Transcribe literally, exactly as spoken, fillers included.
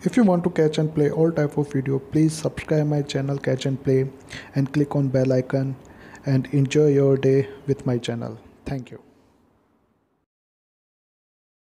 If you want to catch and play all type of video, please subscribe my channel Catch and Play and click on bell icon and enjoy your day with my channel. Thank you.